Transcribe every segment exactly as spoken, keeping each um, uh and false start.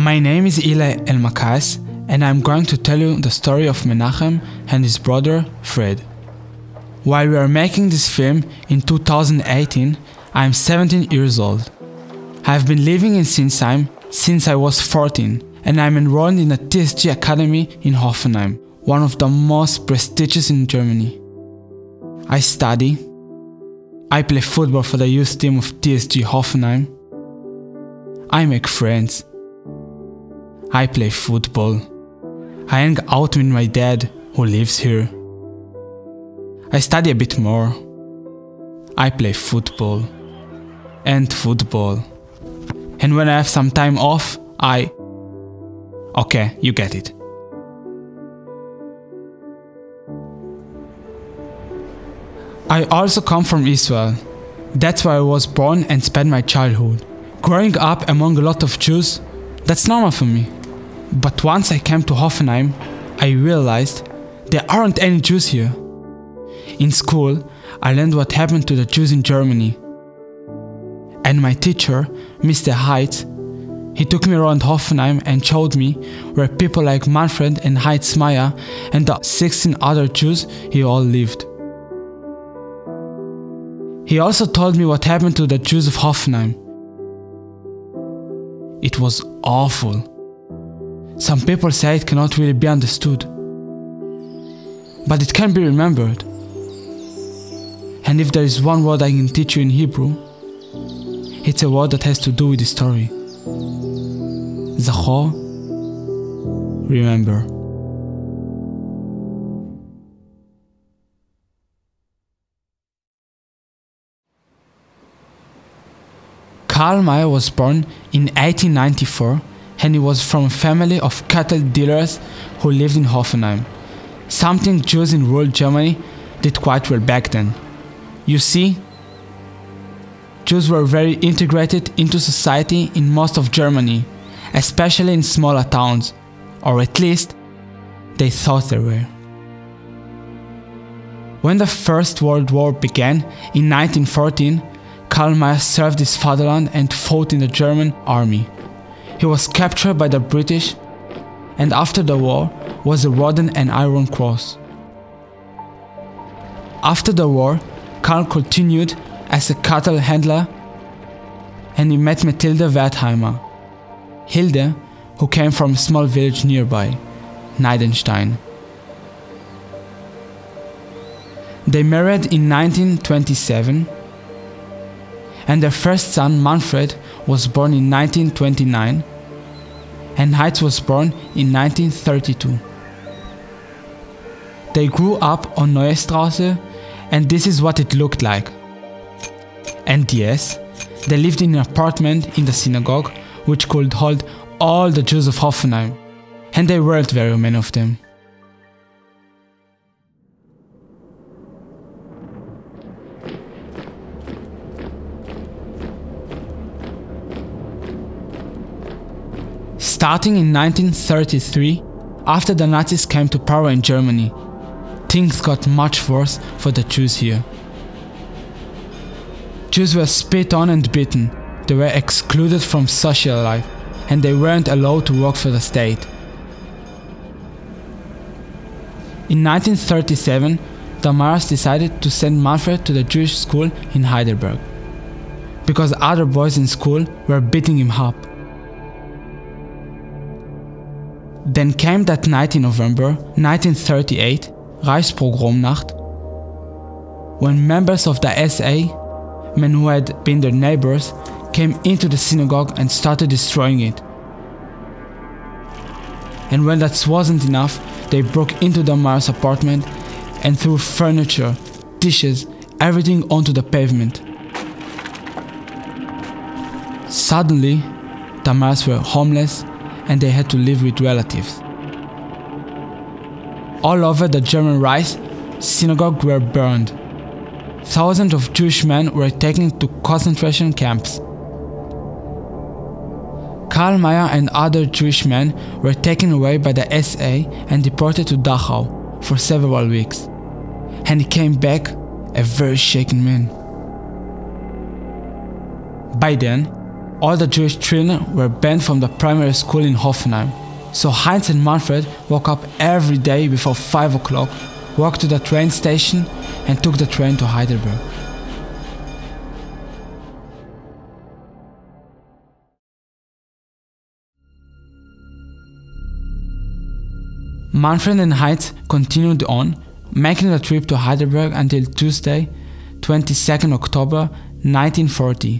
My name is Eli Elmakais, and I'm going to tell you the story of Menachem and his brother Fred. While we are making this film in two thousand eighteen, I am seventeen years old. I have been living in Sinsheim since I was fourteen, and I am enrolled in the T S G Academy in Hoffenheim, one of the most prestigious in Germany. I study, I play football for the youth team of T S G Hoffenheim, I make friends, I play football, I hang out with my dad who lives here, I study a bit more, I play football and football, and when I have some time off, I... Okay, you get it. I also come from Israel. That's where I was born and spent my childhood. Growing up among a lot of Jews, that's normal for me. But once I came to Hoffenheim, I realized there aren't any Jews here. In school, I learned what happened to the Jews in Germany. And my teacher, Mister Heitz, he took me around Hoffenheim and showed me where people like Manfred and Heitz Meyer and the sixteen other Jews he all lived. He also told me what happened to the Jews of Hoffenheim. It was awful. Some people say it cannot really be understood, but it can be remembered. And if there is one word I can teach you in Hebrew, it's a word that has to do with the story. Zachor, remember. Karl Meyer was born in eighteen ninety-four, and he was from a family of cattle dealers who lived in Hoffenheim, something Jews in rural Germany did quite well back then. You see, Jews were very integrated into society in most of Germany, especially in smaller towns, or at least they thought they were. When the First World War began in nineteen fourteen, Karl Meyer served his fatherland and fought in the German army. He was captured by the British and after the war was awarded an Iron Cross. After the war, Karl continued as a cattle handler and he met Mathilde Wertheimer, Hilde, who came from a small village nearby, Neidenstein. They married in nineteen twenty-seven, and their first son, Manfred, was born in nineteen twenty-nine, and Heitz was born in nineteen thirty-two. They grew up on Neue Straße, and this is what it looked like. And yes, they lived in an apartment in the synagogue, which could hold all the Jews of Hoffenheim, and there weren't very many of them. Starting in nineteen thirty-three, after the Nazis came to power in Germany, things got much worse for the Jews here. Jews were spit on and beaten, they were excluded from social life, and they weren't allowed to work for the state. In nineteen thirty-seven, the Meyers decided to send Manfred to the Jewish school in Heidelberg, because other boys in school were beating him up. Then came that night in November nineteen thirty-eight, Reichspogromnacht, when members of the S A, men who had been their neighbors, came into the synagogue and started destroying it. And when that wasn't enough, they broke into the Meyers' apartment and threw furniture, dishes, everything onto the pavement. Suddenly, the Meyers were homeless and they had to live with relatives. All over the German Reich, synagogues were burned. Thousands of Jewish men were taken to concentration camps. Karl Meyer and other Jewish men were taken away by the S A and deported to Dachau for several weeks. And he came back a very shaken man. By then, all the Jewish children were banned from the primary school in Hoffenheim. So Heinz and Manfred woke up every day before five o'clock, walked to the train station and took the train to Heidelberg. Manfred and Heinz continued on, making the trip to Heidelberg until Tuesday, twenty-second October nineteen forty.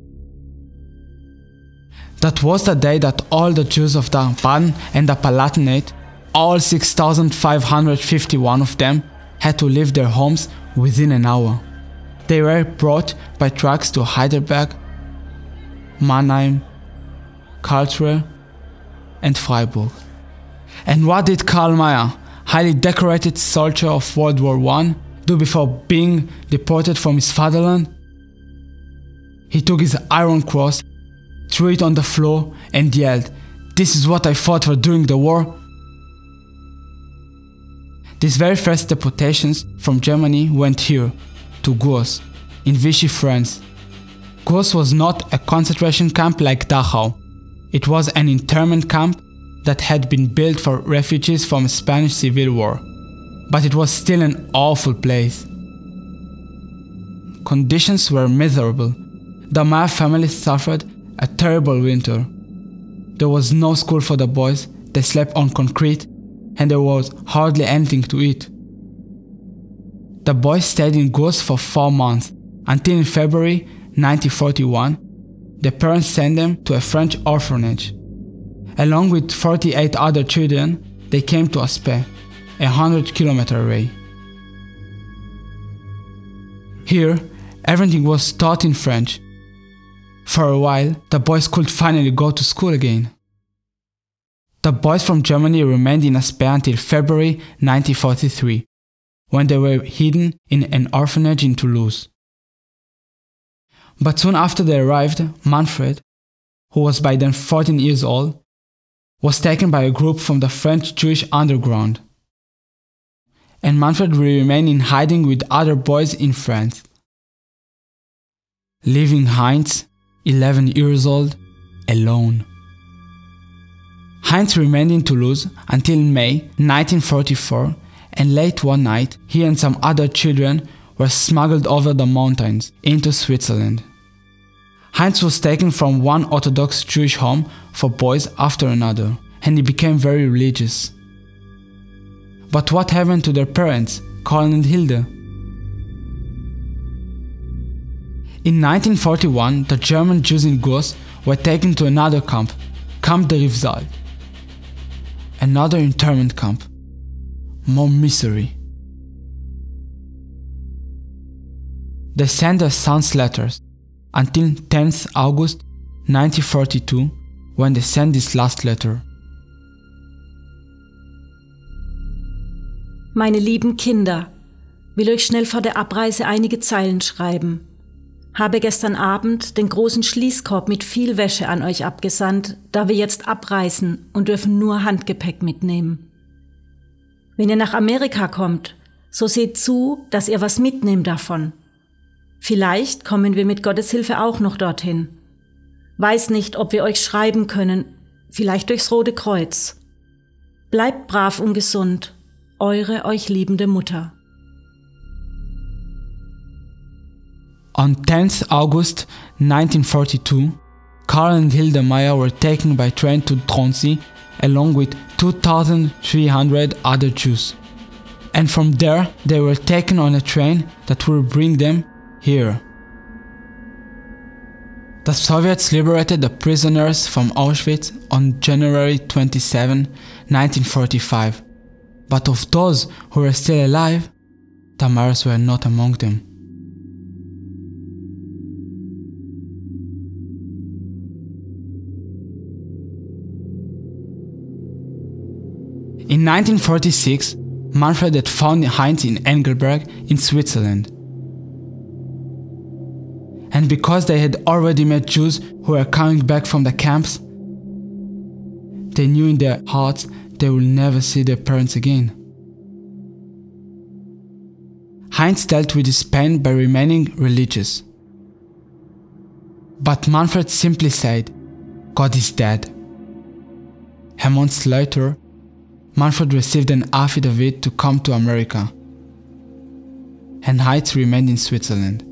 That was the day that all the Jews of the Baden and the Palatinate, all six thousand five hundred fifty-one of them, had to leave their homes within an hour. They were brought by trucks to Heidelberg, Mannheim, Karlsruhe and Freiburg. And what did Karl Mayr, highly decorated soldier of World War One, do before being deported from his fatherland? He took his iron cross, threw it on the floor and yelled, "This is what I fought for during the war." These very first deportations from Germany went here, to Gurs, in Vichy, France. Gurs was not a concentration camp like Dachau. It was an internment camp that had been built for refugees from the Spanish Civil War. But it was still an awful place. Conditions were miserable. The Mayr family suffered a terrible winter. There was no school for the boys, they slept on concrete, and there was hardly anything to eat. The boys stayed in Gurs for four months, until in February nineteen forty-one, their parents sent them to a French orphanage. Along with forty-eight other children, they came to Aspet, a hundred kilometer away. Here, everything was taught in French. For a while, the boys could finally go to school again. The boys from Germany remained in Aspet until February nineteen forty-three, when they were hidden in an orphanage in Toulouse. But soon after they arrived, Manfred, who was by then fourteen years old, was taken by a group from the French Jewish underground. And Manfred will remain in hiding with other boys in France, leaving Heinz, eleven years old, alone. Heinz remained in Toulouse until May nineteen forty-four, and late one night he and some other children were smuggled over the mountains into Switzerland. Heinz was taken from one Orthodox Jewish home for boys after another, and he became very religious. But what happened to their parents, Karl and Hilde? In nineteen forty-one, the German Jews in Gurs were taken to another camp, Camp de Rivesaltes. Another internment camp. More misery. They sent their sons letters, until tenth August nineteen forty-two, when they sent this last letter. Meine lieben Kinder, will euch schnell vor der Abreise einige Zeilen schreiben. Habe gestern Abend den großen Schließkorb mit viel Wäsche an euch abgesandt, da wir jetzt abreisen und dürfen nur Handgepäck mitnehmen. Wenn ihr nach Amerika kommt, so seht zu, dass ihr was mitnehmt davon. Vielleicht kommen wir mit Gottes Hilfe auch noch dorthin. Weiß nicht, ob wir euch schreiben können, vielleicht durchs Rote Kreuz. Bleibt brav und gesund, eure euch liebende Mutter. On tenth August nineteen forty-two, Karl and Hilde Mayr were taken by train to Drancy along with two thousand three hundred other Jews. And from there they were taken on a train that will bring them here. The Soviets liberated the prisoners from Auschwitz on January twenty-seventh, nineteen forty-five. But of those who were still alive, the Mayrs were not among them. In nineteen forty-six, Manfred had found Heinz in Engelberg in Switzerland. And because they had already met Jews who were coming back from the camps, they knew in their hearts they will never see their parents again. Heinz dealt with his pain by remaining religious. But Manfred simply said, God is dead. A month later, Manfred received an affidavit to come to America, and Heinz remained in Switzerland.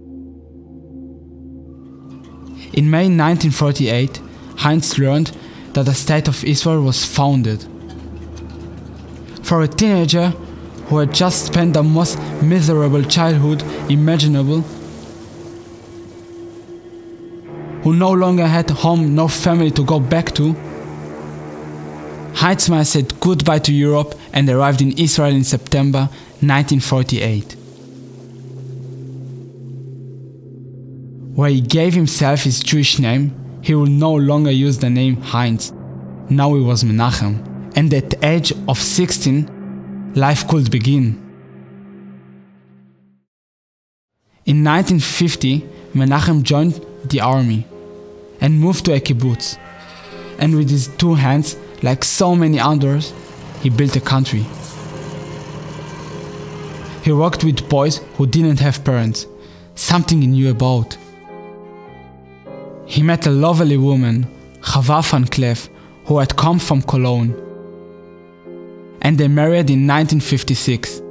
In May nineteen forty-eight, Heinz learned that the State of Israel was founded. For a teenager who had just spent the most miserable childhood imaginable, who no longer had home nor family to go back to, Heinz Meier said goodbye to Europe and arrived in Israel in September nineteen forty-eight, where he gave himself his Jewish name. He would no longer use the name Heinz. Now he was Menachem, and at the age of sixteen, life could begin. In nineteen fifty, Menachem joined the army and moved to a kibbutz, and with his two hands, like so many others, he built a country. He worked with boys who didn't have parents, something he knew about. He met a lovely woman, Chava van Cleef, who had come from Cologne, and they married in nineteen fifty-six.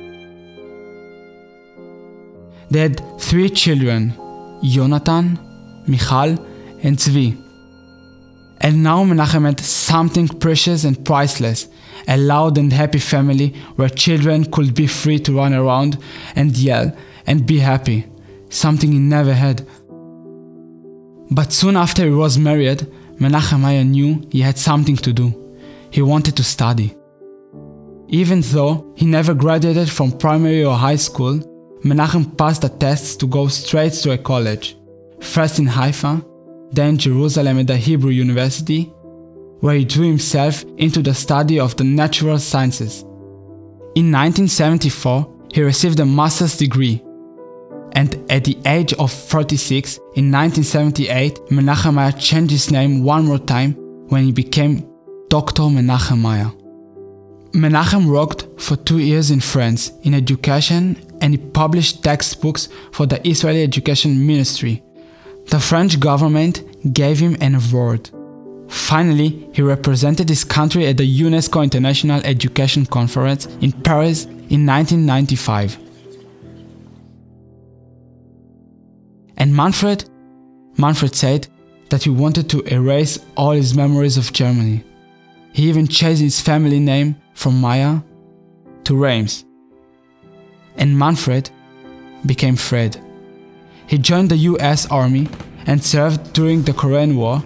They had three children, Jonathan, Michal, and Tzvi. And now Menachem had something precious and priceless, a loud and happy family where children could be free to run around and yell and be happy, something he never had. But soon after he was married, Menachem Meier knew he had something to do. He wanted to study. Even though he never graduated from primary or high school, Menachem passed the tests to go straight to a college, first in Haifa, then in Jerusalem at the Hebrew University, where he drew himself into the study of the natural sciences. In nineteen seventy-four, he received a master's degree, and at the age of thirty-six, in nineteen seventy-eight, Menachem Meier changed his name one more time when he became Doctor Menachem Meier. Menachem worked for two years in France in education, and he published textbooks for the Israeli Education Ministry. The French government gave him an award. Finally, he represented his country at the UNESCO International Education Conference in Paris in nineteen ninety-five. And Manfred? Manfred said that he wanted to erase all his memories of Germany. He even changed his family name from Meier to Reims. And Manfred became Fred. He joined the U S Army and served during the Korean War.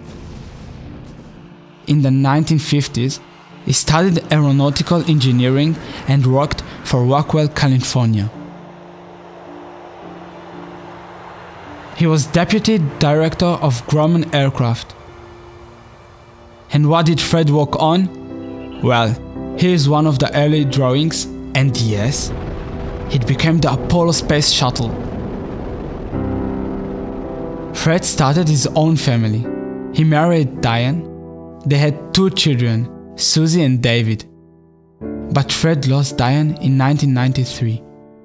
In the nineteen fifties, he studied aeronautical engineering and worked for Rockwell, California. He was Deputy Director of Grumman Aircraft. And what did Fred work on? Well, here is one of the early drawings, and yes, it became the Apollo Space Shuttle. Fred started his own family. He married Diane. They had two children, Susie and David. But Fred lost Diane in nineteen ninety-three.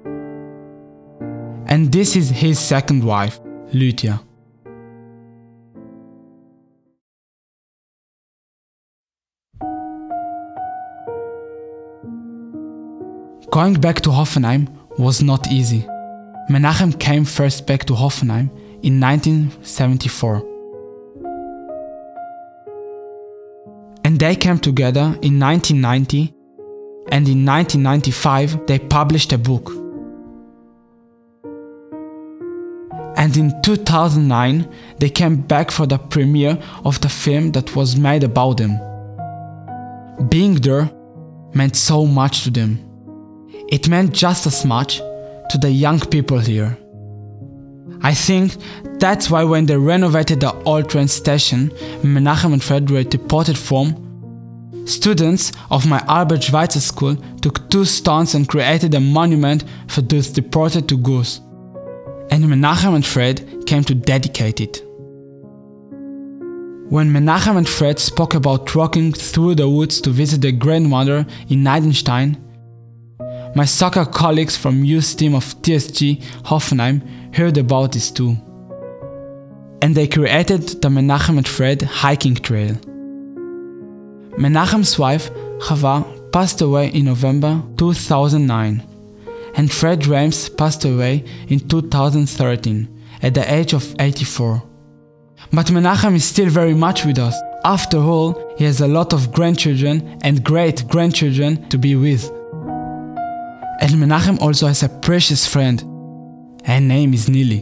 And this is his second wife, Lydia. Going back to Hoffenheim was not easy. Menachem came first back to Hoffenheim in nineteen seventy-four. And they came together in nineteen ninety, and in nineteen ninety-five they published a book. And in two thousand nine they came back for the premiere of the film that was made about them. Being there meant so much to them. It meant just as much to the young people here. I think that's why when they renovated the old train station Menachem and Fred were deported from, students of my Albert Schweitzer school took two stones and created a monument for those deported to Goos. And Menachem and Fred came to dedicate it. When Menachem and Fred spoke about walking through the woods to visit their grandmother in Neidenstein, my soccer colleagues from youth team of T S G Hoffenheim heard about this too. and they created the Menachem and Fred hiking trail. Menachem's wife, Chava, passed away in November two thousand nine, and Fred Rames passed away in two thousand thirteen at the age of eighty-four. But Menachem is still very much with us. After all, he has a lot of grandchildren and great-grandchildren to be with. And Menachem also has a precious friend. Her name is Nili.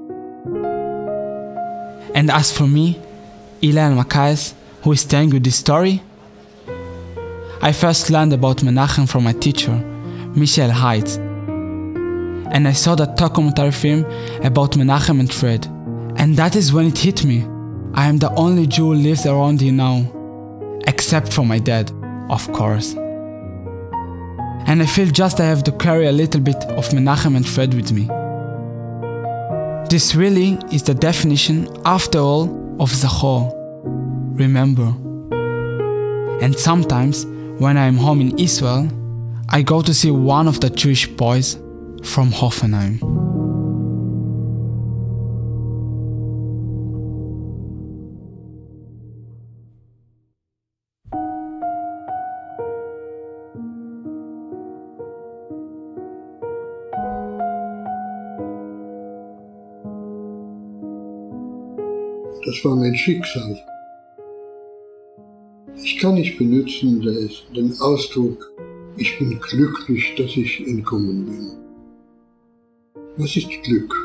And as for me, Eli Almakais, who is telling you this story, I first learned about Menachem from my teacher, Michel Heitz. And I saw the documentary film about Menachem and Fred. And that is when it hit me. I am the only Jew who lives around here now. Except for my dad, of course. And I feel just I have to carry a little bit of Menachem and Fred with me. This really is the definition, after all, of Zachor. Remember. And sometimes, when I am home in Israel, I go to see one of the Jewish boys from Hoffenheim. Das war mein Schicksal. Ich kann nicht benutzen den Ausdruck, ich bin glücklich, dass ich entkommen bin. Was ist Glück?